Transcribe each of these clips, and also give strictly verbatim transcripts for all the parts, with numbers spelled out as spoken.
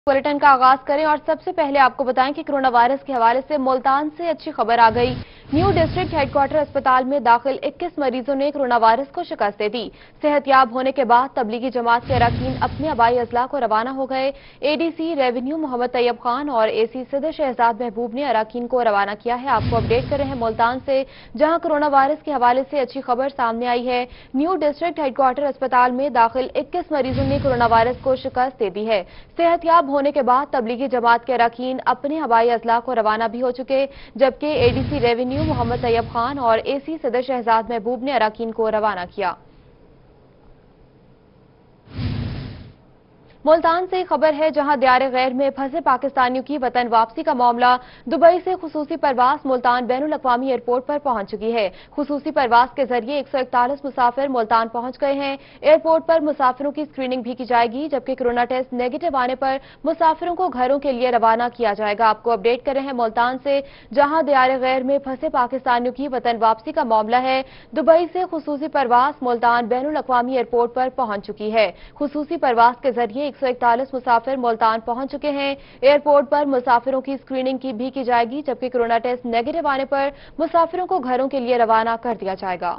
Bulletin का आगाज करें और सबसे पहले आपको बताएं कि कोरोना वायरस के हवाले से मुल्तान से अच्छी खबर आ गई। न्यू डिस्ट्रिक्ट हेडक्वार्टर अस्पताल में दाखिल इक्कीस मरीजों ने कोरोना वायरस को शिकस्त दे दी। सेहतयाब होने के बाद तबलीगी जमात के अरकान अपने हवाई अजला को रवाना हो गए। एडीसी रेवेन्यू मोहम्मद तैयब खान और एसी सदर शहजाद महबूब ने अरकान को रवाना किया है। आपको अपडेट कर रहे हैं मुल्तान से, जहां कोरोना वायरस के हवाले से अच्छी खबर सामने आई है। न्यू डिस्ट्रिक्ट हेडक्वार्टर अस्पताल में दाखिल इक्कीस मरीजों ने कोरोना वायरस को शिकस्त दे दी है। सेहतयाब होने के बाद तबलीगी जमात के अरकान अपने हवाई अजला को रवाना भी हो चुके, जबकि एडीसी रेवेन्यू मोहम्मद तैयब खान और एसी सदर शहजाद महबूब ने अरकान को रवाना किया। मुल्तान से खबर है, जहां दियारे गैर में फंसे पाकिस्तानियों की वतन वापसी का मामला दुबई से खुसूसी परवास मुल्तान बैनुल अक़वामी एयरपोर्ट पर पहुंच चुकी है। खुसूसी परवास के जरिए एक सौ इकतालीस मुसाफिर मुल्तान पहुंच गए हैं। एयरपोर्ट पर मुसाफिरों की स्क्रीनिंग भी की जाएगी, जबकि कोरोना टेस्ट नेगेटिव आने पर मुसाफिरों को घरों के लिए रवाना किया जाएगा। आपको अपडेट कर रहे हैं मुल्तान से, जहां दियारे गैर में फंसे पाकिस्तानियों की वतन वापसी का मामला है। दुबई से खुसूसी परवास मुल्तान बैनुल अक़वामी एयरपोर्ट पर पहुंच चुकी है। खुसूसी परवास के जरिए एक सौ इकतालीस मुसाफिर मुल्तान पहुंच चुके हैं। एयरपोर्ट पर मुसाफिरों की स्क्रीनिंग की भी की जाएगी, जबकि कोरोना टेस्ट नेगेटिव आने पर मुसाफिरों को घरों के लिए रवाना कर दिया जाएगा।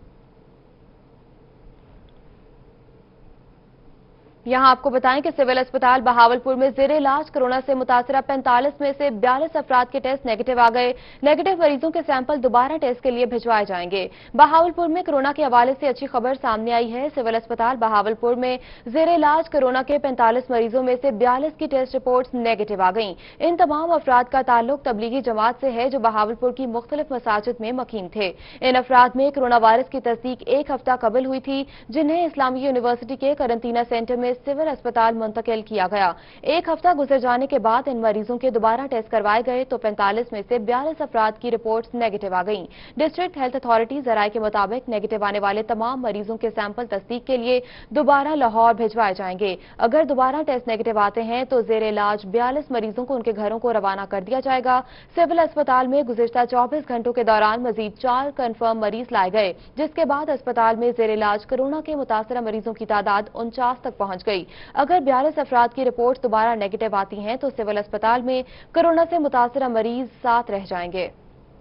यहां आपको बताएं कि सिविल अस्पताल बहावलपुर में जेर इलाज कोरोना से मुतासरा पैंतालीस में से बयालीस अफराद के टेस्ट नेगेटिव आ गए। नेगेटिव मरीजों के सैंपल दोबारा टेस्ट के लिए भिजवाए जाएंगे। बहावलपुर में कोरोना के हवाले से अच्छी खबर सामने आई है। सिविल अस्पताल बहावलपुर में जेर इलाज कोरोना के पैंतालीस मरीजों में से बयालीस की टेस्ट रिपोर्ट नेगेटिव आ गई। इन तमाम अफराद का ताल्लुक तबलीगी जमात से है, जो बहावलपुर की मुख्तलिफ मसाजिद में मकीम थे। इन अफराद में कोरोना वायरस की तस्दीक एक हफ्ता कबल हुई थी, जिन्हें इस्लामी यूनिवर्सिटी के करंटीना सेंटर में सिविल अस्पताल मुंतकिल किया गया। एक हफ्ता गुजर जाने के बाद इन मरीजों के दोबारा टेस्ट करवाए गए तो पैंतालीस में से बयालीस अफराद की रिपोर्ट्स नेगेटिव आ गईं। डिस्ट्रिक्ट हेल्थ अथॉरिटी जराये के मुताबिक नेगेटिव आने वाले तमाम मरीजों के सैंपल तस्दीक के लिए दोबारा लाहौर भिजवाए जाएंगे। अगर दोबारा टेस्ट नेगेटिव आते हैं तो जेर इलाज बयालीस मरीजों को उनके घरों को रवाना कर दिया जाएगा। सिविल अस्पताल में गुज़िश्ता चौबीस घंटों के दौरान मजीद चार कन्फर्म मरीज लाए गए, जिसके बाद अस्पताल में जेर इलाज कोरोना के मुतासरा मरीजों की तादाद उनचास तक पहुंच गई। अगर बयालीस अफराद की रिपोर्ट दोबारा नेगेटिव आती हैं तो सिविल अस्पताल में कोरोना से मुतासरा मरीज सात रह जाएंगे।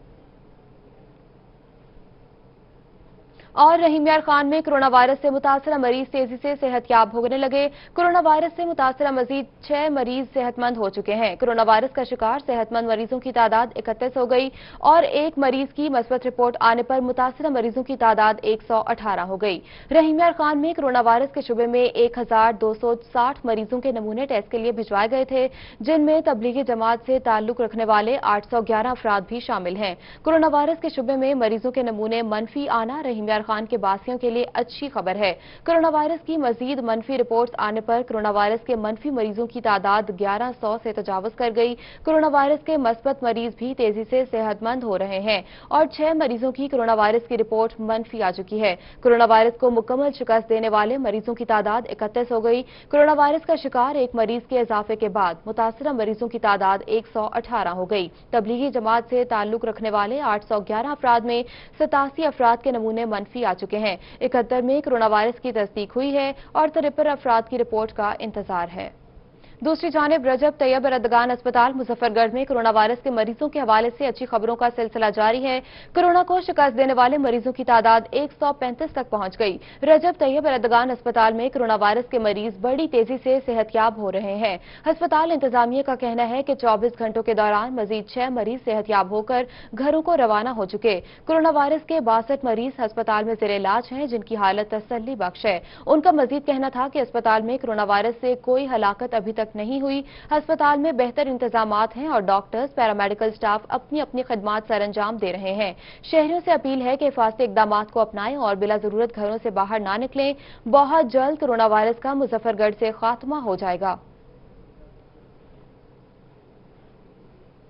और रहीम यार खान में कोरोना वायरस से मुतासरा मरीज तेजी से सेहतयाब होने लगे। कोरोना वायरस से मुतासरा मजीद छह मरीज सेहतमंद हो चुके हैं। कोरोना वायरस का शिकार सेहतमंद मरीजों की तादाद इकतीस हो गई और एक मरीज की मस्बत रिपोर्ट आने पर मुतासरा मरीजों की तादाद एक सौ अठारह हो गई। रहीम यार खान में कोरोना वायरस के शुबे में एक हजार दो सौ साठ मरीजों के नमूने टेस्ट के लिए भिजवाए गए थे, जिनमें तबलीगी जमात से ताल्लुक रखने वाले आठ सौ ग्यारह अफराद भी शामिल हैं। कोरोना वायरस के शुबे में मरीजों के नमूने मनफी आना रहीम यार खान के बासियों के लिए अच्छी खबर है। कोरोना वायरस की मजीद मनफी रिपोर्ट्स आने पर कोरोना वायरस के मनफी मरीजों की तादाद ग्यारह सौ से तजावज कर गई। कोरोना वायरस के मस्बत मरीज भी तेजी से सेहतमंद हो रहे हैं और छह मरीजों की कोरोना वायरस की रिपोर्ट मनफी आ चुकी है। कोरोना वायरस को मुकम्मल शिकस्त देने वाले मरीजों की तादाद इकतीस हो गई। कोरोना वायरस का शिकार एक मरीज के इजाफे के बाद मुतासरा मरीजों की तादाद एक सौ अठारह हो गई। तबलीगी जमात से ताल्लुक रखने वाले आठ सौ ग्यारह अफराद में सतासी अफराद के नमूने मनफी आ चुके हैं। इकहत्तर में कोरोना वायरस की तस्दीक हुई है और तिरपन अफराद की रिपोर्ट का इंतजार है। दूसरी जानिब रजब तैयब रद्दगान अस्पताल मुजफ्फरगढ़ में कोरोना वायरस के मरीजों के हवाले से अच्छी खबरों का सिलसिला जारी है। कोरोना को शिकस्त देने वाले मरीजों की तादाद एक सौ पैंतीस तक पहुंच गई। रजब तैयब रद्दगान अस्पताल में कोरोना वायरस के मरीज बड़ी तेजी से सेहतयाब हो रहे हैं। अस्पताल इंतजामिया का कहना है कि चौबीस घंटों के दौरान मजीद छह मरीज सेहतयाब होकर घरों को रवाना हो चुके। कोरोना वायरस के बासठ मरीज अस्पताल में जेर इलाज हैं, जिनकी हालत तसल्ली बख्श है। उनका मजीद कहना था कि अस्पताल में कोरोना वायरस से कोई हलाकत अभी तक नहीं हुई। अस्पताल में बेहतर इंतजामात हैं और डॉक्टर्स पैरामेडिकल स्टाफ अपनी अपनी खिदमात सर अंजाम दे रहे हैं। शहरियों से अपील है कि हिफाजती इकदामात को अपनाएं और बिला जरूरत घरों से बाहर ना निकलें। बहुत जल्द कोरोना वायरस का मुजफ्फरगढ़ से खात्मा हो जाएगा।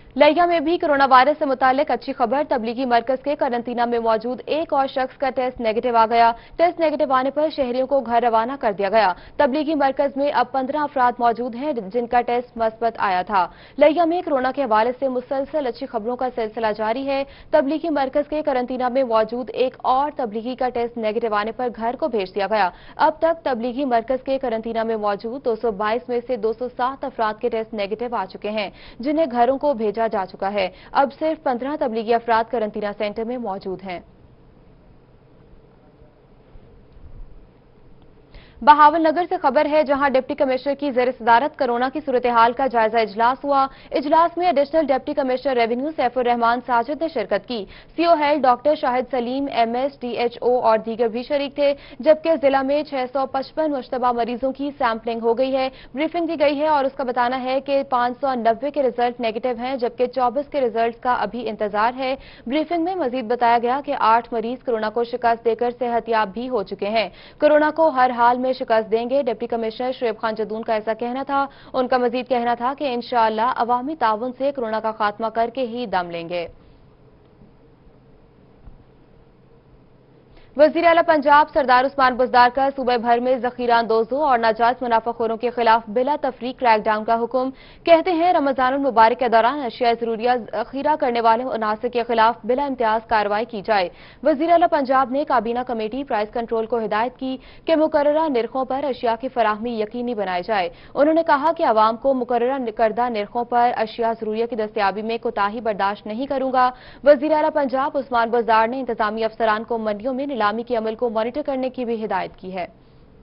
लिया में भी कोरोना वायरस से मुतालिक अच्छी खबर। तबलीगी मरकज के करंतना में मौजूद एक और शख्स का टेस्ट नेगेटिव आ गया। टेस्ट नेगेटिव आने पर शहरियों को घर रवाना कर दिया गया। तबलीगी मरकज में अब पंद्रह अफराद मौजूद हैं जिनका टेस्ट मस्बत आया था। लिया में कोरोना के हवाले से मुसलसल अच्छी खबरों का सिलसिला जारी है। तबलीगी मरकज के करंतना में मौजूद एक और तबलीगी का टेस्ट नेगेटिव आने पर घर को भेज दिया गया। अब तक तबलीगी मरकज के करंतना में मौजूद दो सौ बाईस में से दो सौ सात अफराद के टेस्ट नेगेटिव आ चुके हैं, जिन्हें घरों को भेजा जा चुका है। अब सिर्फ पंद्रह तबलीगी अफराद करंतना सेंटर में मौजूद हैं। बहावल नगर से खबर है, जहां डिप्टी कमिश्नर की जेर सदारत कोरोना की सूरत हाल का जायजा इजलास हुआ। इजलास में additional deputy commissioner revenue Saifur Rehman Sajid ने शिरकत की। CO health doctor Shahid Saleem, MS, DHO और दीगर भी शरीक थे, जबकि जिला में छह सौ पचपन मुश्तबा मरीजों की सैंपलिंग हो गई है। ब्रीफिंग दी गई है और उसका बताना है कि पांच सौ नब्बे के रिजल्ट नेगेटिव हैं, जबकि चौबीस के रिजल्ट का अभी इंतजार है। ब्रीफिंग में मजीद बताया गया कि आठ मरीज कोरोना को शिकस्त देकर सेहतयाब भी हो चुके हैं। कोरोना को हर हाल में शिकस्त देंगे, डिप्टी कमिश्नर शुएब खान जदून का ऐसा कहना था। उनका मजीद कहना था कि इंशाअल्लाह अवामी ताउन से कोरोना का खात्मा करके ही दम लेंगे। वजीर आला पंजाब सरदार उस्मान बुज़दार का सूबे भर में जखीरा अंदोजों और नाजायज मुनाफाखोरों के खिलाफ बिला तफरीक क्रैकडाउन का हुक्म। कहते हैं रमजान मुबारक के दौरान अशिया जरूरिया जखीरा करने वाले मुनासिर के खिलाफ बिला इम्तियाज कार्रवाई की जाए। वजीर आला पंजाब ने काबीना कमेटी प्राइस कंट्रोल को हिदायत की कि मुकर्ररा निर्खों पर अशिया की फराहमी यकीनी बनाई जाए। उन्होंने कहा कि अवाम को मुकर्ररा करदा निर्खों पर अशिया जरूरिया की दस्तयाबी में कोताही बर्दाश्त नहीं करूंगा। वजीर आला पंजाब उस्मान बुज़दार ने इंतजामी अफसरान को मंडियों में नीलामी के अमल को मॉनिटर करने की भी हिदायत की है।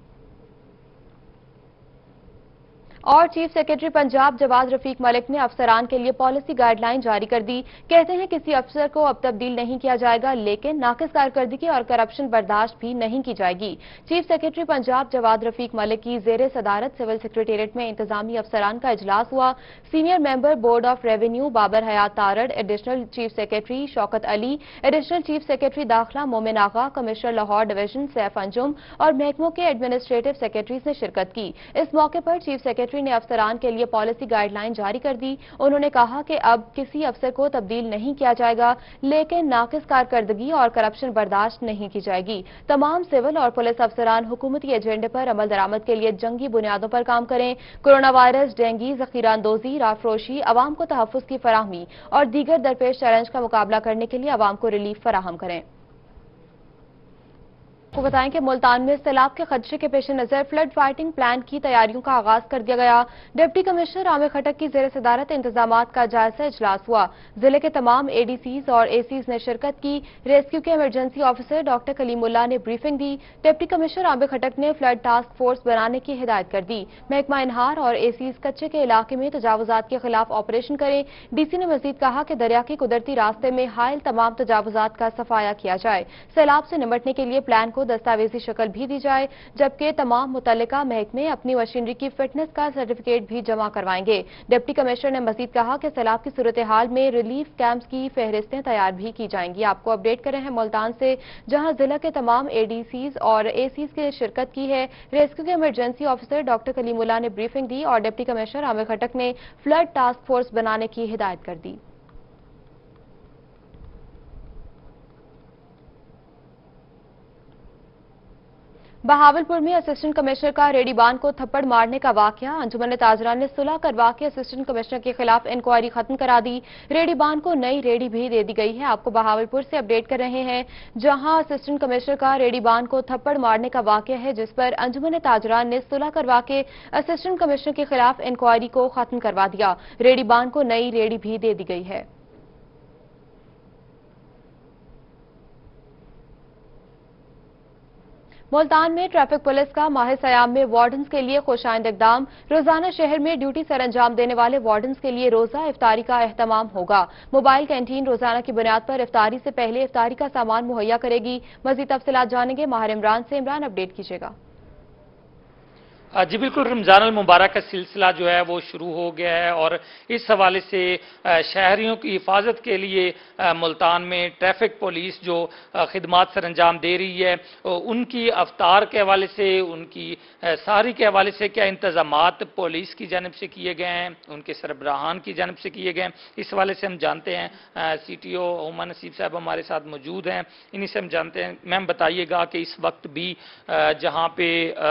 और चीफ सेक्रेटरी पंजाब जवाद रफीक मलिक ने अफसरान के लिए पॉलिसी गाइडलाइन जारी कर दी। कहते हैं किसी अफसर को अब तब्दील नहीं किया जाएगा, लेकिन नाकिस कारकर्दगी और करप्शन बर्दाश्त भी नहीं की जाएगी। चीफ सेक्रेटरी पंजाब जवाद रफीक मलिक की जेर सदारत सिविल सेक्रेटेरिएट में इंतजामी अफसरान का इजलास हुआ। Senior member board of revenue Babar Hayat Tarar, additional chief secretary Shaukat Ali, additional chief secretary दाखिला मोमिन आगा, कमिश्नर लाहौर डिवीजन सैफ अंजुम और महकमों के एडमिनिस्ट्रेटिव सेक्रेटरीज ने शिरकत की। इस मौके पर चीफ सेक्रेटरी ने अफसरान के लिए पॉलिसी गाइडलाइन जारी कर दी। उन्होंने कहा कि अब किसी अफसर को तब्दील नहीं किया जाएगा, लेकिन नाकिस कारकर्दगी और करप्शन बर्दाश्त नहीं की जाएगी। तमाम सिविल और पुलिस अफसरान हुकूमती एजेंडे पर अमल दरामद के लिए जंगी बुनियादों पर काम करें। कोरोना वायरस, डेंगू, जखीरा अंदोजी, राफरोशी, अवाम को तहफ्फुज की फराहमी और दीगर दरपेश चैलेंज का मुकाबला करने के लिए अवाम को रिलीफ फराहम करें। आपको बताएं कि मुल्तान में सैलाब के खदशे के पेश नजर फ्लड फाइटिंग प्लान की तैयारियों का आगाज कर दिया गया। डिप्टी कमिश्नर आमिर खटक की जेर सदारत इंतजामात का जायजा इजलास हुआ। जिले के तमाम एडीसीज और एसीज ने शिरकत की। रेस्क्यू के इमरजेंसी ऑफिसर डॉक्टर कलीमुल्लाह ने ब्रीफिंग दी। डिप्टी कमिश्नर आमिर खटक ने फ्लड टास्क फोर्स बनाने की हिदायत कर दी। महकमा इनहार और एसीज कच्चे के इलाके में तजावुजात के खिलाफ ऑपरेशन करें। डीसी ने मजीद कहा कि दरिया के कुदरती रास्ते में हायल तमाम तजावुजात का सफाया किया जाए। सैलाब से निपटने के लिए प्लान को दस्तावेजी शक्ल भी दी जाए, जबकि तमाम मुतल्लिका महकमे अपनी मशीनरी की फिटनेस का सर्टिफिकेट भी जमा करवाएंगे। डिप्टी कमिश्नर ने मजीद कहा कि सैलाब की सूरत हाल में रिलीफ कैंप्स की फहरिस्तें तैयार भी की जाएंगी। आपको अपडेट कर रहे हैं मुल्तान से, जहां जिला के तमाम एडीसीज और एसीज की शिरकत की है। रेस्क्यू के इमरजेंसी ऑफिसर डॉक्टर कलीमुल्लाह ने ब्रीफिंग दी और डिप्टी कमिश्नर आमिर खटक ने फ्लड टास्क फोर्स बनाने की हिदायत कर दी। बहावलपुर में असिस्टेंट कमिश्नर का रेडी बांध को थप्पड़ मारने का वाकया। अंजुमन ताजरा ने सुलह करवा के असिस्टेंट कमिश्नर के खिलाफ इंक्वायरी खत्म करा दी। रेडी बांध को नई रेडी भी दे दी गई है। आपको बहावलपुर से अपडेट कर रहे हैं, जहां असिस्टेंट कमिश्नर का रेडी बांध को थप्पड़ मारने का वाकया है, जिस पर अंजुमन ताजरा ने सुलह करवा के असिस्टेंट कमिश्नर के खिलाफ इंक्वायरी को खत्म करवा दिया। रेडी बांध को नई रेडी भी दे दी गई है। मुल्तान में ट्रैफिक पुलिस का माह सयाम में वार्डन्स के लिए खुशाइंद इकदाम। रोजाना शहर में ड्यूटी सर अंजाम देने वाले वार्डन्स के लिए रोजा इफ्तारी का एहतमाम होगा। मोबाइल कैंटीन रोजाना की बुनियाद पर इफ्तारी से पहले इफ्तारी का सामान मुहैया करेगी। मजीद तफसीलात जानेंगे माहिर इमरान से। इमरान, अपडेट कीजिएगा। जी बिल्कुल, रमज़ान अल मुबारक का सिलसिला जो है वो शुरू हो गया है और इस हवाले से शहरियों की हिफाजत के लिए मुल्तान में ट्रैफिक पुलिस जो खिदमात सर अंजाम दे रही है, उनकी अफ्तार के हवाले से, उनकी सारी के हवाले से क्या इंतजामात पुलिस की जानब से किए गए हैं, उनके सरबराहान की जानब से किए गए हैं, इस हवाले से हम जानते हैं। सी टी ओ हुमा नसीब साहब हमारे साथ मौजूद हैं, इन्हीं से हम जानते हैं। मैम बताइएगा कि इस वक्त भी जहाँ पे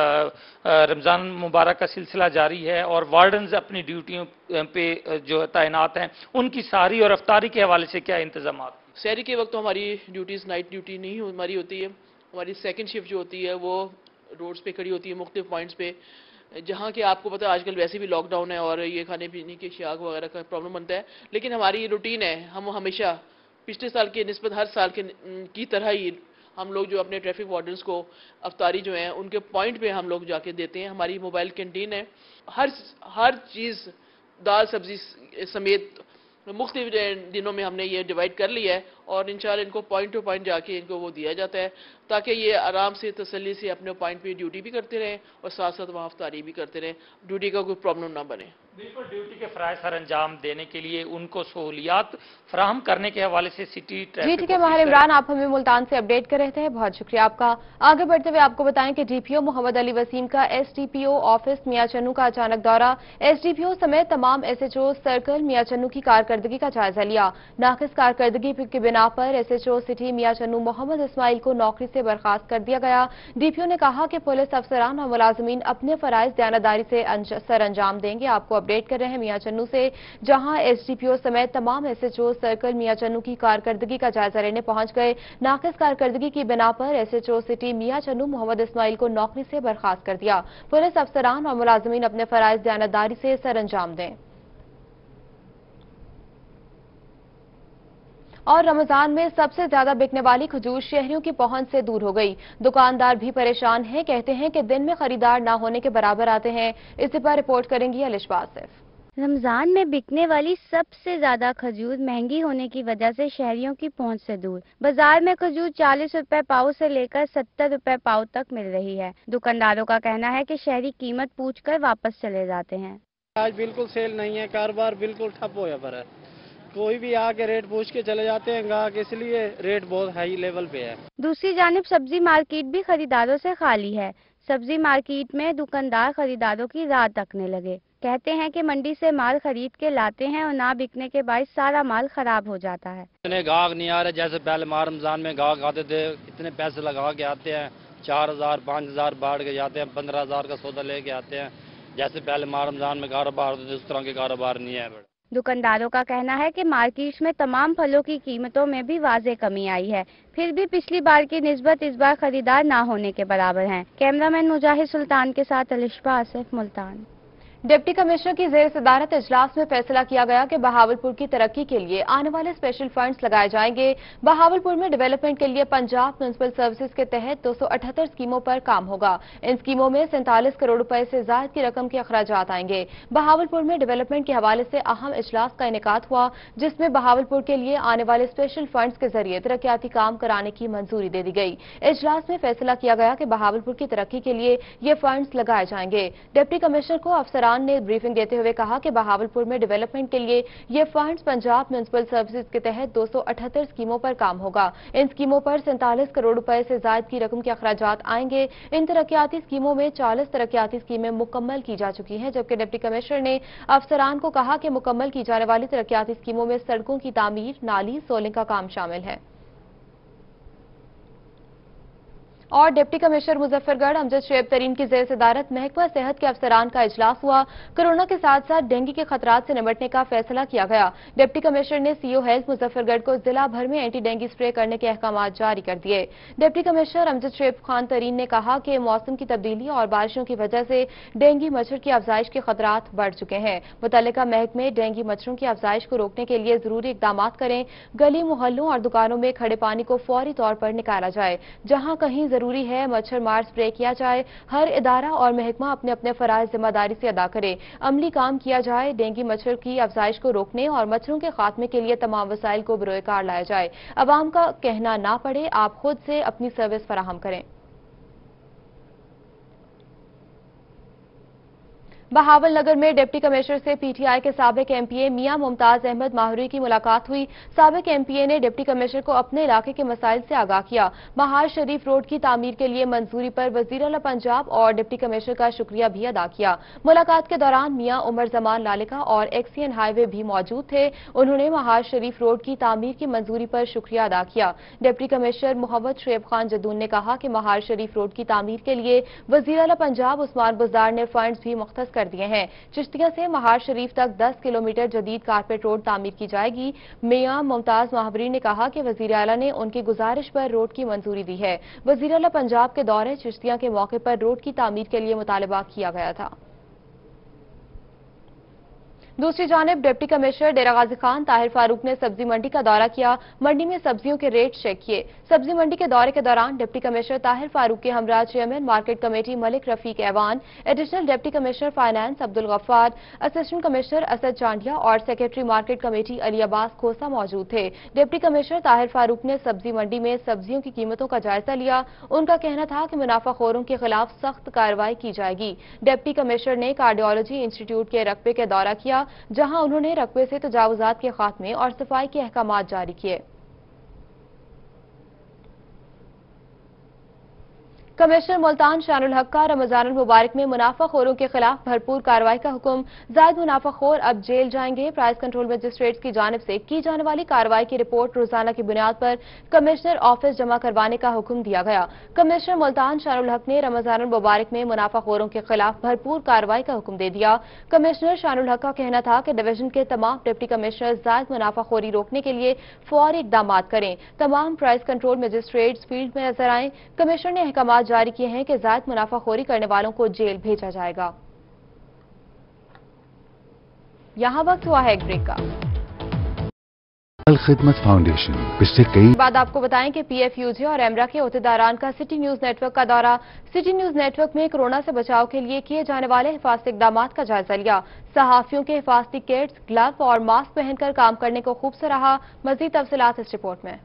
रमज़ान मुबारक का सिलसिला जारी है और वार्डन्स अपनी ड्यूटियों पे जो तैनात हैं, उनकी सारी और अफ्तारी के हवाले से क्या इंतजाम? शहरी के वक्त तो हमारी ड्यूटीज़ नाइट ड्यूटी नहीं हमारी होती है। हमारी सेकंड शिफ्ट जो होती है वो रोड्स पे खड़ी होती है, मुख्तलिफ पॉइंट्स पे, जहाँ के आपको पता है आजकल वैसे भी लॉकडाउन है और ये खाने पीने की अशिया वगैरह का प्रॉब्लम बनता है। लेकिन हमारी रूटीन है, हम हमेशा पिछले साल के निस्बत हर साल के की तरह ही हम लोग जो अपने ट्रैफिक वार्डन्स को अफ्तारी जो है उनके पॉइंट पे हम लोग जाके देते हैं। हमारी मोबाइल कैंटीन है, हर हर चीज़ दाल सब्जी समेत मुख्तलिफ दिनों में हमने ये डिवाइड कर लिया है और इंशाल्लाह इनको पॉइंट टू पॉइंट जाके इनको वो दिया जाता है ताकि ये आराम से तसल्ली से अपने पॉइंट पे ड्यूटी भी करते रहें और साथ साथ वहाँ अफ्तारी भी करते रहें, ड्यूटी का कोई प्रॉब्लम ना बने। बिल्कुल, ड्यूटी के फ़राइज़ सर अंजाम देने के लिए उनको सहूलियात फराहम करने के हवाले से सिटी जी ठीक है माहिर इमरान, आप हमें मुल्तान से अपडेट कर रहे थे, बहुत शुक्रिया आपका। आगे बढ़ते हुए आपको बताएं कि D P O Mohammad Ali Waseem का S D P O office Mian Channu का अचानक दौरा, एस डी पी ओ समेत तमाम S H O circle Mian Channu की कारकर्दगी का जायजा लिया। नाकिस कारकर्दगी की बिना पर S H O city Mian Channu Mohammad Ismail को नौकरी से बर्खास्त कर दिया गया। डी पी ओ ने कहा कि पुलिस अफसरान और मुलाजमीन अपने फराइज दयानतदारी से सर अंजाम देंगे। आपको अपडेट कर रहे हैं मियां चन्नू से, जहां एस डी पी ओ समेत तमाम S H O circle Mian Channu की कारकर्दगी का जायजा लेने पहुंच गए। नाकिस कारकर्दगी की बिना पर S H O city Mian Channu Mohammad Ismail को नौकरी से बर्खास्त कर दिया। पुलिस अफसरान और मुलाजमीन अपने फराइज दयानतदारी से सर अंजाम दें। और रमजान में सबसे ज्यादा बिकने वाली खजूर शहरियों की पहुंच से दूर हो गई। दुकानदार भी परेशान हैं, कहते हैं कि दिन में खरीदार ना होने के बराबर आते हैं। इसी पर रिपोर्ट करेंगी अलिशा आसिफ। रमजान में बिकने वाली सबसे ज्यादा खजूर महंगी होने की वजह से शहरियों की पहुंच से दूर। बाजार में खजूर चालीस रुपए पाव से लेकर सत्तर रुपए पाव तक मिल रही है। दुकानदारों का कहना है कि शहरी कीमत पूछकर वापस चले जाते हैं। आज बिल्कुल सेल नहीं है, कारोबार बिल्कुल ठप होया पर है। कोई भी आके रेट पूछ के चले जाते हैं ग्राहक, इसलिए रेट बहुत हाई लेवल पे है। दूसरी जानिब सब्जी मार्केट भी खरीदारों से खाली है। सब्जी मार्केट में दुकानदार खरीदारों की राह तकने लगे। कहते हैं कि मंडी से माल खरीद के लाते हैं और ना बिकने के बाद सारा माल खराब हो जाता है। इतने गाहक नहीं आ रहे जैसे पहले माह रमजान में गाहक आते थे, इतने पैसे लगा के आते हैं, चार हजार पाँच हजार बाढ़ के जाते हैं, पंद्रह हजार का सौदा लेके आते हैं। जैसे पहले माह रमजान में कारोबार होते थे उस तरह के कारोबार नहीं है। दुकानदारों का कहना है कि मार्केट में तमाम फलों की कीमतों में भी वाज़े कमी आई है, फिर भी पिछली बार की निस्बत इस बार खरीदार ना होने के बराबर हैं। कैमरामैन मुजाहिद सुल्तान के साथ अलिशा आसिफ, मुल्तान। डिप्टी कमिश्नर की जेर सदारत इजलास में फैसला किया गया कि बहावलपुर की तरक्की के लिए आने वाले स्पेशल फंड्स लगाए जाएंगे। बहावलपुर में डेवलपमेंट के लिए पंजाब म्युनिसिपल सर्विसेज के तहत दो सौ अठहत्तर स्कीमों पर काम होगा। इन स्कीमों में सैंतालीस करोड़ रुपए से ज्यादा की रकम के अखराजात आएंगे। बहावलपुर में डेवलपमेंट के हवाले से अहम इजलास का इनेकाद हुआ, जिसमें बहावलपुर के लिए आने वाले स्पेशल फंड्स के जरिए तरक्याती काम कराने की मंजूरी दे दी गई। इजलास में फैसला किया गया कि बहावलपुर की तरक्की के लिए ये फंड्स लगाए जाएंगे। डिप्टी कमिश्नर को अफसरान ने ब्रीफिंग देते हुए कहा कि बहावलपुर में डेवलपमेंट के लिए ये फंड्स पंजाब म्युनिसिपल सर्विसेज के तहत दो सौ अठहत्तर स्कीमों पर काम होगा। इन स्कीमों पर सैंतालीस करोड़ रुपए से ज्यादा की रकम के अखराजात आएंगे। इन तरक्याती स्कीमों में चालीस तरक्याती स्कीमें मुकम्मल की जा चुकी हैं, जबकि डिप्टी कमिश्नर ने अफसरान को कहा कि मुकम्मल की जाने वाली तरक्याती स्कीमों में सड़कों की तामीर, नाली, सोलिंग का काम शामिल है। और डिप्टी कमिश्नर मुजफ्फरगढ़ अमजद शुएब तरीन की जेर सदारत महकमा सेहत के अफसरान का इजलास हुआ। कोरोना के साथ साथ डेंगू के खतरात से निपटने का फैसला किया गया। डिप्टी कमिश्नर ने सीओ हेल्थ मुजफ्फरगढ़ को जिला भर में एंटी डेंगू स्प्रे करने के अहकाम जारी कर दिए। डिप्टी कमिश्नर अमजद शुएब खान तरीन ने कहा कि मौसम की तब्दीली और बारिशों की वजह से डेंगू मच्छर की अफजाइश के खतरात बढ़ चुके हैं। मुतल्लिका महकमे डेंगू मच्छरों की अफजाइश को रोकने के लिए जरूरी इकदाम करें। गली मोहल्लों और दुकानों में खड़े पानी को फौरी तौर पर निकाला जाए। जहां कहीं जरूरी है मच्छर मार स्प्रे किया जाए। हर इदारा और महकमा अपने अपने फराइज जिम्मेदारी से अदा करे, अमली काम किया जाए। डेंगू मच्छर की अफजाइश को रोकने और मच्छरों के खात्मे के लिए तमाम वसाइल को बरोए कार लाया जाए। अवाम का कहना ना पड़े, आप खुद से अपनी सर्विस फराहम करें। बहावल नगर में डिप्टी कमिश्नर से पीटीआई के साबिक एमपीए मियां मुमताज अहमद माहौरी की मुलाकात हुई। साबिक एमपीए ने डिप्टी कमिश्नर को अपने इलाके के मसाइल से आगाह किया। महाज शरीफ रोड की तामीर के लिए मंजूरी पर वजीर आला पंजाब और डिप्टी कमिश्नर का शुक्रिया भी अदा किया। मुलाकात के दौरान मियां उमर जमान लालिका और एक्सीएन हाईवे भी मौजूद थे। उन्होंने महाज शरीफ रोड की तामीर की मंजूरी पर शुक्रिया अदा किया। डिप्टी कमिश्नर मोहम्मद शुएब खान जदून ने कहा कि महाज शरीफ रोड की तामीर के लिए वजीर आला पंजाब उस्मान बुज़दार ने फंड्स भी मुख्तस कर दिए हैं। चिश्तिया से महाज शरीफ तक दस किलोमीटर जदीद कारपेट रोड तामीर की जाएगी। मियां मुमताज माहवरी ने कहा कि वजीर आला ने उनकी गुजारिश पर रोड की मंजूरी दी है। वजीर आला पंजाब के दौरे चिश्तिया के मौके पर रोड की तामीर के लिए मुतालबा किया गया था। दूसरी जानिब डिप्टी कमिश्नर डेरा गाजी खान ताहिर फारूक ने सब्जी मंडी का दौरा किया। मंडी में सब्जियों के रेट चेक किए। सब्जी मंडी के दौरे के दौरान डिप्टी कमिश्नर ताहिर फारूक के हमरा chairman market committee Malik Rafiq Aiwan, additional deputy commissioner finance Abdul Ghaffar, assistant commissioner Asad Chandia और secretary market committee Ali Abbas Khosa मौजूद थे। डिप्टी कमिश्नर ताहिर फारूक ने सब्जी मंडी में सब्जियों की कीमतों का जायजा लिया। उनका कहना था कि मुनाफाखोरों के खिलाफ सख्त कार्रवाई की जाएगी। डिप्टी कमिश्नर ने कार्डियोलॉजी इंस्टीट्यूट के रकबे का दौरा किया, जहां उन्होंने रकबे से तजावुजात के खात्मे और सफाई के अहकामात जारी किए। कमिश्नर मुल्तान शानुल हक का रमजान मुबारक में मुनाफाखोरों के खिलाफ भरपूर कार्रवाई का हुक्म। जायद मुनाफाखोर अब जेल जाएंगे। प्राइस कंट्रोल मजिस्ट्रेट्स की जानिब से की जाने वाली कार्रवाई की रिपोर्ट रोजाना की बुनियाद पर कमिश्नर ऑफिस जमा करवाने का हुक्म दिया गया। कमिश्नर मुल्तान शानुल हक ने रमजान मुबारक में मुनाफाखोरों के खिलाफ भरपूर कार्रवाई का हुक्म दे दिया। कमिश्नर शानुल हक का कहना था कि डिवीजन के तमाम डिप्टी कमिश्नर जायद मुनाफाखोरी रोकने के लिए फौरी इकदाम करें। तमाम प्राइस कंट्रोल मजिस्ट्रेट्स फील्ड में नजर आए। कमिश्नर ने अहकाम जारी किए हैं कि जायद मुनाफाखोरी करने वालों को जेल भेजा जाएगा। यहां वक्त हुआ है एक ब्रेक का। अल खिदमत फाउंडेशन पिछले कई बाद आपको बताएं कि पीएफयूजे और एमरा के ओहदेदारान का सिटी न्यूज नेटवर्क का दौरा। सिटी न्यूज नेटवर्क में कोरोना से बचाव के लिए किए जाने वाले हिफाजती इकदाम का जायजा लिया। सहाफियों के हिफाजती किट्स, ग्लव और मास्क पहनकर काम करने को खूब सराहा। मजीद तफसीलात इस रिपोर्ट में।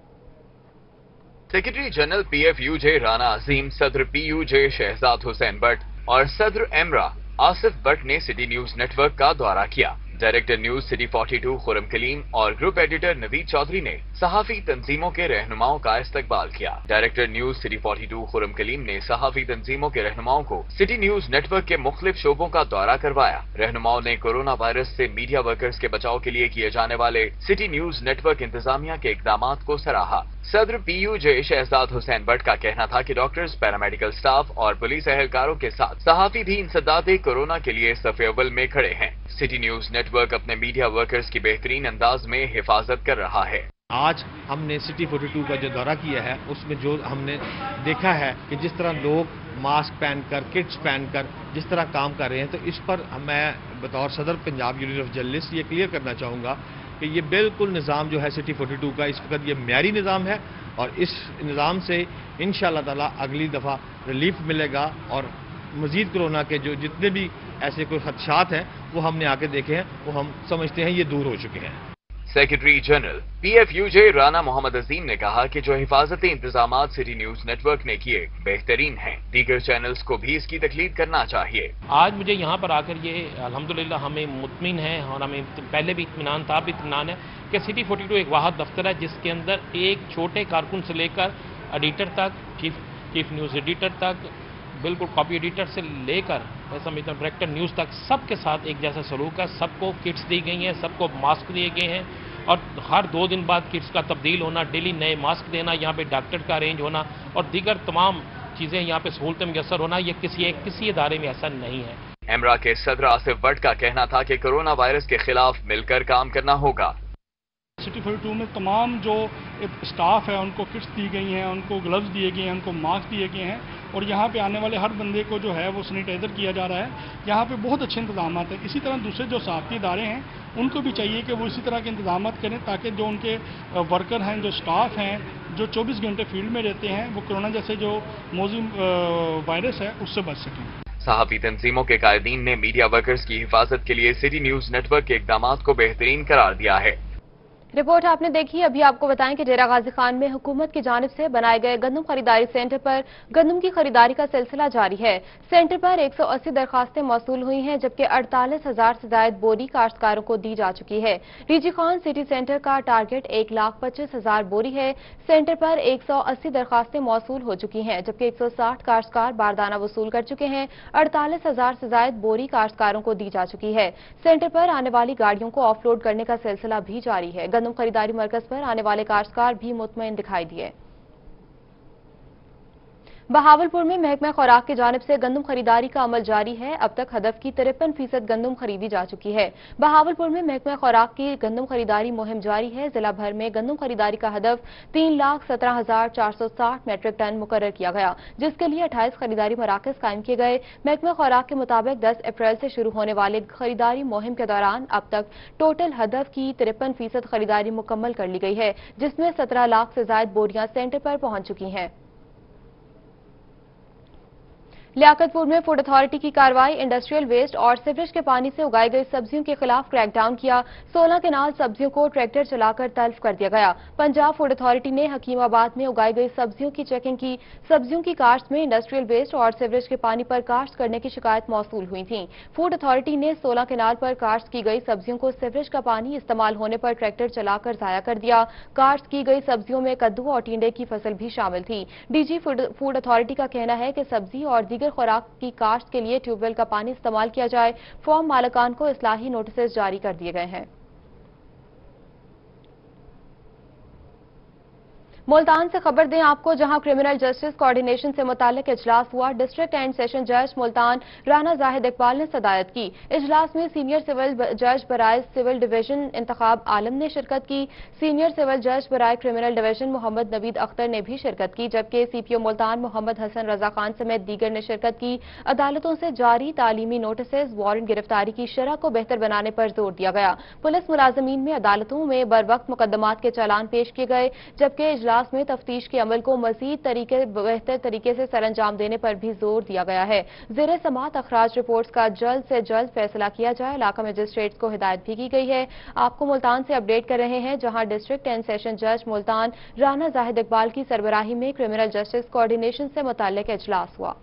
Secretary general PFUJ Rana Azeem, सदर पीयूजे शहजाद हुसैन भट्ट और सदर एमरा आसिफ भट्ट ने सिटी न्यूज नेटवर्क का दौरा किया। डायरेक्टर न्यूज सिटी बयालीस खुरम कलीम और ग्रुप एडिटर नवीद चौधरी ने सहाफी तंजीमों के रहनुमाओं का इस्तकबाल किया। डायरेक्टर न्यूज सिटी बयालीस खुरम कलीम ने सहाफी तंजीमों के रहनुमाओं को सिटी न्यूज नेटवर्क के मुख्तलिफ शोबों का दौरा करवाया। रहनुमाओं ने कोरोना वायरस से मीडिया वर्कर्स के बचाव के लिए किए जाने वाले सिटी न्यूज नेटवर्क इंतजामिया के इकदाम को सराहा। सदर पीयूजे शहजाद हुसैन भट्ट का कहना था कि डॉक्टर्स, पैरामेडिकल स्टाफ और पुलिस एहलकारों के साथ सहाफी भी इंसदादे कोरोना के लिए सफ़े अव्वल में खड़े हैं। सिटी न्यूज नेटवर्क अपने मीडिया वर्कर्स की बेहतरीन अंदाज में हिफाजत कर रहा है। आज हमने सिटी बयालीस का जो दौरा किया है उसमें जो हमने देखा है कि जिस तरह लोग मास्क पहनकर, किट्स पहनकर जिस तरह काम कर रहे हैं, तो इस पर मैं बतौर सदर पंजाब यूनियन ऑफ जर्नलिस्ट ये क्लियर करना चाहूँगा कि ये बिल्कुल निज़ाम जो है सिटी बयालीस का इस वक्त ये म्यारी निज़ाम है और इस निज़ाम से इंशाअल्लाह ताला अगली दफ़ा रिलीफ मिलेगा और मज़ीद कोरोना के जो जितने भी ऐसे कोई खदशात हैं वो हमने आके देखे हैं, वो हम समझते हैं ये दूर हो चुके हैं। Secretary general PFUJ Rana Muhammad Azeem ने कहा कि जो हिफाजती इंतजाम सिटी न्यूज नेटवर्क ने किए बेहतरीन हैं। दीगर चैनल्स को भी इसकी तकलीद करना चाहिए। आज मुझे यहाँ पर आकर ये अल्हम्दुलिल्लाह हमें मुतमिन है और हमें पहले भी इत्मीनान था, भी इत्मीनान है कि सिटी बयालीस एक वाहिद दफ्तर है जिसके अंदर एक छोटे कारकुन से लेकर एडिटर तक, चीफ चीफ न्यूज़ एडिटर तक, बिल्कुल कॉपी एडिटर से लेकर मैं समझता हूँ डायरेक्टर न्यूज़ तक सबके साथ एक जैसा सलूक है। सबको किट्स दी गई हैं, सबको मास्क दिए गए हैं और हर दो दिन बाद किट्स का तब्दील होना, डेली नए मास्क देना, यहाँ पे डॉक्टर का अरेंज होना और दीगर तमाम चीज़ें यहाँ पे सहूलतें मैसर होना, ये किसी एक किसी इदारे में ऐसा नहीं है। एमरा के सदर आसिफ भट्ट का कहना था कि कोरोना वायरस के खिलाफ मिलकर काम करना होगा। सिटी बयालीस में तमाम जो स्टाफ है उनको किट्स दी गई हैं, उनको ग्लव्स दिए गए हैं, उनको मास्क दिए गए हैं और यहाँ पे आने वाले हर बंदे को जो है वो सैनिटाइज़र किया जा रहा है। यहाँ पे बहुत अच्छे इंतजाम हैं। इसी तरह दूसरे जो सहाफ़ती इदारे हैं उनको भी चाहिए कि वो इसी तरह के इंतजाम करें ताकि जो उनके वर्कर हैं, जो स्टाफ हैं, जो चौबीस घंटे फील्ड में रहते हैं, वो कोरोना जैसे जो मौजूद वायरस है उससे बच सकें। सहाफ़ी तंजीमों के कायदीन ने मीडिया वर्कर्स की हिफाजत के लिए सिटी न्यूज नेटवर्क के इकदाम को बेहतरीन करार दिया है। रिपोर्ट आपने देखी। अभी आपको बताएं कि डेरा गाजी खान में हुकूमत की जानिब से बनाए गए गंदम खरीदारी सेंटर पर गंदम की खरीदारी का सिलसिला जारी है। सेंटर पर एक सौ अस्सी दरखास्तें मौसूल हुई हैं, जबकि अड़तालीस हजार से ज्यादा बोरी काश्तकारों को दी जा चुकी है। रीजी खान सिटी सेंटर का टारगेट एक लाख पच्चीस हजार बोरी है। सेंटर पर एक सौ अस्सी दरखास्तें मौसूल हो चुकी हैं, जबकि एक सौ साठ काश्तकार बारदाना वसूल कर चुके हैं। अड़तालीस हजार से ज्यादा बोरी काश्तकारों को दी जा चुकी है। सेंटर पर आने वाली गाड़ियों को ऑफलोड करने का सिलसिला भी जारी है। गंदम खरीदारी मरकज पर आने वाले काश्तकार भी मुतमईन दिखाई दिए। बहावलपुर में महकमा खुराक की जानिब से गंदम खरीदारी का अमल जारी है। अब तक हदफ की तिरपन फीसद गंदम खरीदी जा चुकी है। बहावलपुर में महकमा खुराक की गंदम खरीदारी मुहिम जारी है। जिला भर में गंदम खरीदारी का हदफ तीन लाख सत्रह हजार चार सौ साठ मेट्रिक टन मुकर्रर किया गया, जिसके लिए अट्ठाईस खरीदारी मराकज कायम किए गए। महकमा खुराक के मुताबिक दस अप्रैल से शुरू होने वाले खरीदारी मुहिम के दौरान अब तक टोटल हदफ की तिरपन फीसद खरीदारी मुकम्मल कर ली गई है, जिसमें सत्रह लाख से ज्यादा बोरियां सेंटर पर पहुंच चुकी हैं। लियाकतपुर में फूड अथॉरिटी की कार्रवाई। इंडस्ट्रियल वेस्ट और सीवरेज के पानी से उगाई गई सब्जियों के खिलाफ क्रैकडाउन किया। सोलह केनाल सब्जियों को ट्रैक्टर चलाकर तल्फ कर दिया गया। पंजाब फूड अथॉरिटी ने हकीमाबाद में उगाई गई सब्जियों की चेकिंग की। सब्जियों की काश्त में इंडस्ट्रियल वेस्ट और सीवरेज के पानी पर काश्त करने की शिकायत मौसूल हुई थी। फूड अथॉरिटी ने सोलह केनाल पर काश्त की गई सब्जियों को सीवरेज का पानी इस्तेमाल होने पर ट्रैक्टर चलाकर जाया कर दिया। काश्त की गई सब्जियों में कद्दू और टिंडे की फसल भी शामिल थी। डीजी फूड अथॉरिटी का कहना है कि सब्जी और दीगर खुराक की काश्त के लिए ट्यूबवेल का पानी इस्तेमाल किया जाए। फॉर्म मालिकान को इस्लाही नोटिस जारी कर दिए गए हैं। मुल्तान से खबर दें आपको, जहां क्रिमिनल जस्टिस कोऑर्डिनेशन से मुताल्लिक इजलास हुआ। डिस्ट्रिक्ट एंड सेशन जज मुल्तान राना जाहिद इकबाल ने सदायत की। इजलास में सीनियर सिविल जज बराए सिविल डिवीजन इंतखाब आलम ने शिरकत की। सीनियर सिविल जज बराए क्रिमिनल डिवीजन मोहम्मद नवीद अख्तर ने भी शिरकत की, जबकि सीपीओ मुल्तान मोहम्मद हसन रजा खान समेत दीगर ने शिरकत की। अदालतों से जारी तालीमी नोटिस, वारंट गिरफ्तारी की शरह को बेहतर बनाने पर जोर दिया गया। पुलिस मुलाजमीन में अदालतों में बर वक्त मुकदमात के चालान पेश किए गए, जबकि इजलास में तफ्तीश के अमल को मजीद तरीके बेहतर तरीके से सरअंजाम देने पर भी जोर दिया गया है। ज़ेरे समात अखराज रिपोर्ट्स का जल्द से जल्द फैसला किया जाए। इलाका मजिस्ट्रेट्स को हिदायत भी की गई है। आपको मुल्तान से अपडेट कर रहे हैं, जहां डिस्ट्रिक्ट एंड सेशन जज मुल्तान राना जाहिद इकबाल की सरबराही में क्रिमिनल जस्टिस कोऑर्डिनेशन से मुताल्लिक इजलास हुआ।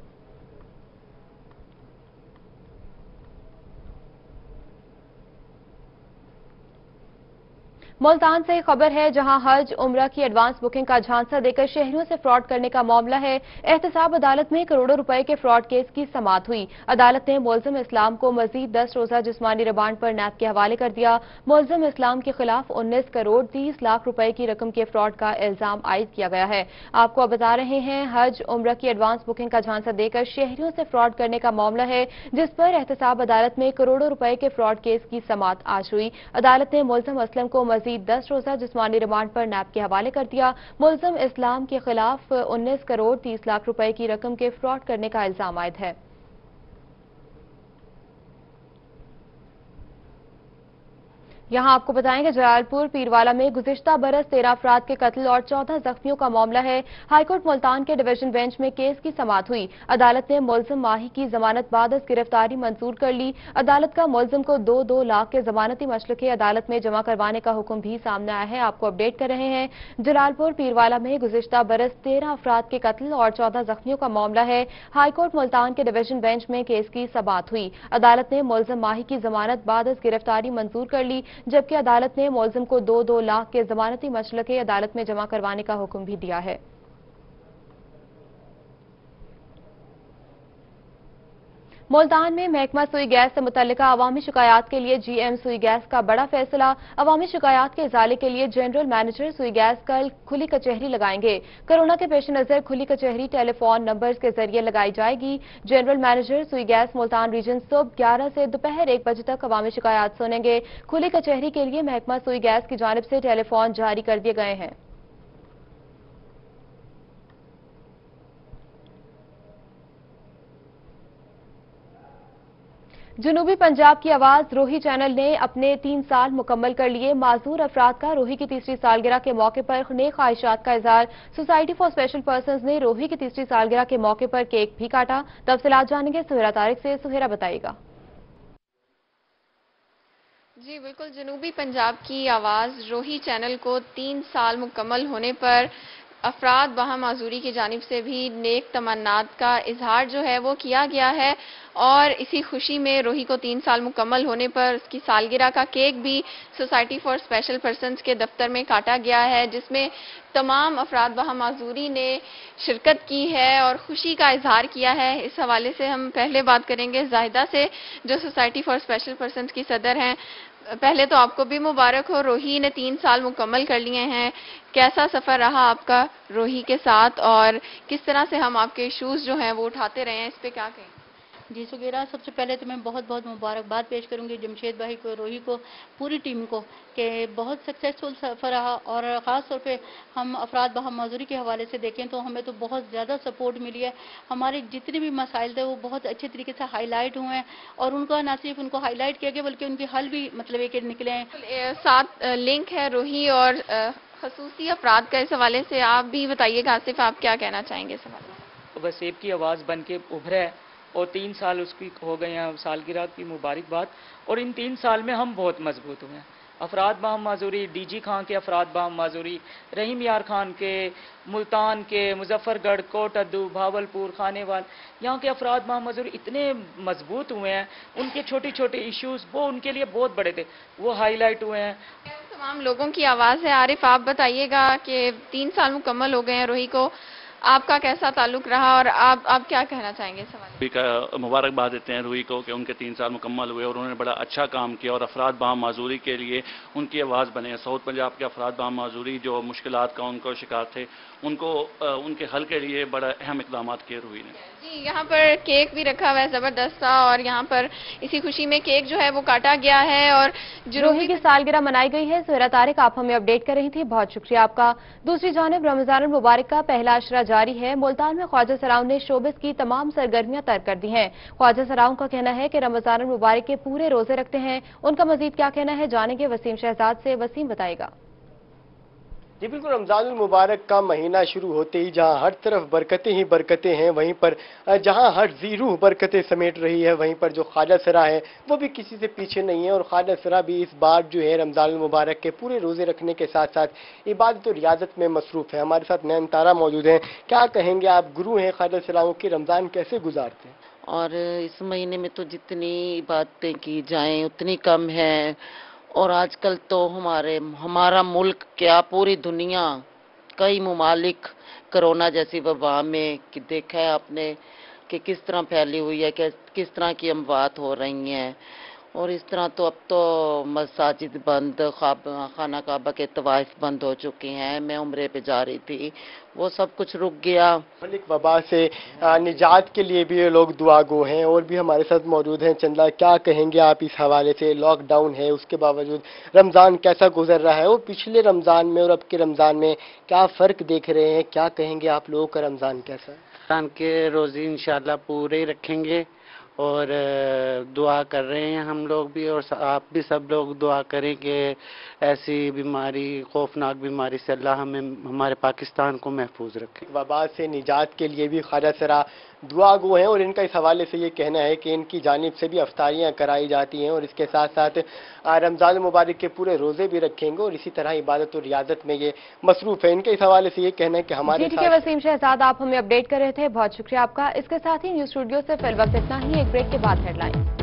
मुल्तान से खबर है, जहां हज उम्रा की एडवांस बुकिंग का झांसा देकर शहरियों से फ्रॉड करने का मामला है। एहतसाब अदालत में करोड़ों रुपए के फ्रॉड केस की समाअत हुई। अदालत ने मुल्जिम इस्लाम को मजीद दस रोजा जिस्मानी रिमांड पर नैब के हवाले कर दिया। मुल्जिम इस्लाम के खिलाफ उन्नीस करोड़ तीस लाख रुपए की रकम के फ्रॉड का इल्जाम आयद किया गया है। आपको बता रहे हैं, हज उम्रा की एडवांस बुकिंग का झांसा देकर शहरियों से फ्रॉड करने का मामला है, जिस पर एहतसाब अदालत में करोड़ों रुपए के फ्रॉड केस की समाअत आज हुई। अदालत ने मुल्जिम असलम को मजीद दस रोजा जिस्मानी रिमांड पर नैब के हवाले कर दिया। मुल्जिम इस्लाम के खिलाफ उन्नीस करोड़ तीस लाख रुपए की रकम के फ्रॉड करने का इल्जाम आयद है। यहां आपको बताएंगे, जलालपुर पीरवाला में गुज़िश्ता बरस तेरह अफराद के कत्ल और चौदह जख्मियों का मामला है। हाईकोर्ट मुल्तान के डिवीजन बेंच में केस की समाअत हुई। अदालत ने मुल्जिम माही की जमानत बाद गिरफ्तारी मंजूर कर ली। अदालत का मुल्जिम को दो दो लाख के जमानती मशलके अदालत में जमा करवाने का हुक्म भी सामने आया है। आपको अपडेट कर रहे हैं, जलालपुर पीरवाला में गुज़िश्ता बरस तेरह अफराद के कत्ल और चौदह जख्मियों का मामला है। हाईकोर्ट मुल्तान के डिवीजन बेंच में केस की समाअत हुई। अदालत ने मुल्जिम माही की जमानत बाद गिरफ्तारी मंजूर कर ली, जबकि अदालत ने मुल्जिम को दो दो लाख के जमानती मशलके अदालत में जमा करवाने का हुक्म भी दिया है। मुल्तान में महकमा सुई गैस से मुतल्लिका अवामी शिकायत के लिए जीएम सुई गैस का बड़ा फैसला। अवामी शिकायत के इजाले के लिए जनरल मैनेजर सुई गैस कल खुली कचहरी लगाएंगे। कोरोना के पेश नजर खुली कचहरी टेलीफोन नंबर्स के जरिए लगाई जाएगी। General manager Sui gas Multan region सुबह ग्यारह से दोपहर एक बजे तक अवामी शिकायत सुनेंगे। खुली कचहरी के लिए महकमा सुई गैस की जानिब से टेलीफोन जारी कर दिए गए हैं। जनूबी पंजाब की आवाज रोही चैनल ने अपने तीन साल मुकम्मल कर लिए। माजूर अफराद का रोही की तीसरी सालगिरह के मौके पर नेक ख्वाहिशात का इजहार। सोसाइटी फॉर स्पेशल पर्संस ने रोही की तीसरी सालगिरह के मौके पर केक भी काटा। तफसीलात जानेंगे सुहेरा तारिक से। सुहेरा बताइएगा। جی بالکل، جنوبی پنجاب کی آواز روہی چینل کو تین سال مکمل ہونے پر افراد باہم معذوری کی جانب سے بھی نیک تمنات کا اظہار جو ہے وہ کیا گیا ہے، اور اسی خوشی میں روہی کو تین سال مکمل ہونے پر اس کی سالگرہ کا کیک بھی سوسائٹی فار اسپیشل پرسنز کے دفتر میں کاٹا گیا ہے، جس میں تمام افراد باہم معذوری نے شرکت کی ہے اور خوشی کا اظہار کیا ہے۔ اس حوالے سے ہم پہلے بات کریں گے زاہدہ سے، جو سوسائٹی فار اسپیشل پرسنز کی صدر ہیں۔ پہلے تو آپ کو بھی مبارک ہو، روہی نے تین سال مکمل کر لیے ہیں۔ کیسا سفر رہا آپ کا روہی کے ساتھ، اور کس طرح سے ہم آپ کے ایشوز جو ہیں وہ اٹھاتے رہے ہیں، اس پہ کیا کہیں؟ جی سگیرہ، سب سے پہلے تو میں بہت بہت مبارکباد پیش کروں گی جمشید بھائی کو، روہی کو، پوری ٹیم کو، کہ بہت سکسیسفل سفر رہا، اور خاص طور پہ ہم افراد باہم معذوری کے حوالے سے دیکھیں تو ہمیں تو بہت زیادہ سپورٹ ملی ہے۔ ہمارے جتنے بھی مسائل تھے وہ بہت اچھے طریقے سے ہائی لائٹ ہوئے ہیں، اور ان کا نہ صرف ان کو ہائی لائٹ کیا گیا بلکہ ان کے حل بھی مطلب ایک نکلے ہیں۔ ساتھ لنک ہے روہی اور خصوصی افراد کا، اس حوالے سے آپ بھی بتائیے گا، آصف آپ کیا کہنا چاہیں گے اس حوالے سے؟ وسیب کی آواز بن کے ابھرا ہے، اور تین سال اس کی ہو گئے ہیں، سالگرہ کی مبارکباد، اور ان تین سال میں ہم بہت مضبوط ہوئے ہیں۔ افراد باہم معذوری، ڈی جی خان کے افراد باہم معذوری، رحیم یار خان کے، ملتان کے، مظفر گڑھ، کوٹ ادو، بھاولپور، خانے وال، یہاں کے افراد باہم معذوری اتنے مضبوط ہوئے ہیں، ان کے چھوٹے چھوٹے ایشوز وہ ان کے لیے بہت بڑے تھے، وہ ہائی لائٹ ہوئے ہیں۔ تمام لوگوں کی آواز ہے۔ عارف آپ بتائیے گا کہ تین سال مکمل ہو گئے ہیں روہی کو، آپ کا کیسا تعلق رہا اور آپ آپ کیا کہنا چاہیں گے اس حوالے سے؟ روہی کا مبارکباد دیتے ہیں روہی کو کہ ان کے تین سال مکمل ہوئے اور انہوں نے بڑا اچھا کام کیا، اور افراد باہم معذوری کے لیے ان کی آواز بنے ہیں۔ ساؤتھ پنجاب کے افراد باہم معذوری جو مشکلات کا ان کو شکار تھے، ان کو ان کے حل کے لیے بڑا اہم اقدامات کیے روہی نے۔ جی یہاں پر کیک بھی رکھا ہوا ہے زبردست سا، اور یہاں پر اسی خوشی میں کیک جو ہے وہ کاٹا گیا ہے، اور روہی کی سالگرہ منائی گئی ہے۔ سہیرا طارق آپ ہمیں اپڈیٹ کر رہی تھی، بہت شکریہ آپ کا۔ دوسری جانب رمضان المبارک کا پہلا عشرہ جاری ہے۔ ملتان میں خواجہ سراؤں نے شوبز کی تمام سرگرمیاں ترک کر دی ہیں۔ خواجہ سراؤں کا کہنا ہے کہ رمضان المبارک کے پورے روزے رکھتے ہیں۔ ان کا مزید کیا کہنا ہے جانیں گے وسیم شہزاد سے۔ وسیم بتائے گا۔ جی بالکل، رمضان المبارک کا مہینہ شروع ہوتے ہی جہاں ہر طرف برکتیں ہی برکتیں ہیں، وہیں پر جہاں ہر ذی روح برکتیں سمیٹ رہی ہے، وہیں پر جو خواجہ سرا ہے وہ بھی کسی سے پیچھے نہیں ہے، اور خواجہ سرا بھی اس بار جو ہے رمضان المبارک کے پورے روزے رکھنے کے ساتھ ساتھ عبادت و ریاضت میں مصروف ہے۔ ہمارے ساتھ نین تارا موجود ہیں۔ کیا کہیں گے آپ، گرو ہیں خواجہ سراؤں کی، رمضان کیسے گزارتے ہیں؟ اور اس مہینے میں تو جتنی عبادتیں کی جائیں اتنی کم ہیں، اور آج کل تو ہمارے ہمارا ملک کیا پوری دنیا کئی ممالک کرونا جیسی وبا میں دیکھا ہے آپ نے کہ کس طرح پھیلی ہوئی ہے، کہ کس طرح کی اموات ہو رہی ہیں، اور اس طرح تو اب تو مساجد بند، خانہ کعبہ کے طوائف بند ہو چکے ہیں۔ میں عمرے پہ جا رہی تھی، وہ سب کچھ رک گیا۔ ملک وبا سے نجات کے لیے بھی لوگ دعا گو ہیں، اور بھی ہمارے ساتھ موجود ہیں چندہ۔ کیا کہیں گے آپ اس حوالے سے؟ لاک ڈاؤن ہے، اس کے باوجود رمضان کیسا گزر رہا ہے، اور پچھلے رمضان میں اور اب کے رمضان میں کیا فرق دیکھ رہے ہیں؟ کیا کہیں گے آپ لوگوں کا رمضان کیسا ہے؟ رمضان کے روزے انشاءاللہ پورے رکھیں گے، اور دعا کر رہے ہیں ہم لوگ بھی، اور آپ بھی سب لوگ دعا کریں کہ ایسی بیماری، خوفناک بیماری سے اللہ ہمیں ہمارے پاکستان کو محفوظ رکھے۔ وبا سے نجات کے لیے بھی خواجہ سرا دعا گو ہیں، اور ان کا اس حوالے سے یہ کہنا ہے کہ ان کی جانب سے بھی افطاریاں کرائی جاتی ہیں، اور اس کے ساتھ ساتھ رمضان المبارک کے پورے روزے بھی رکھیں گے، اور اسی طرح عبادت و ریاضت میں یہ مصروف ہے۔ ان کے اس حوالے سے یہ کہنا ہے کہ ہمارے ٹھیک ہے وسیم شہزاد، آپ ہمیں اپڈیٹ کر رہے تھے، بہت شکریہ آپ کا۔ اس کے ساتھ ہی نیوز اسٹوڈیو سے فی الوقت اتنا ہی، ایک بریک کے بعد ہیڈ لائن۔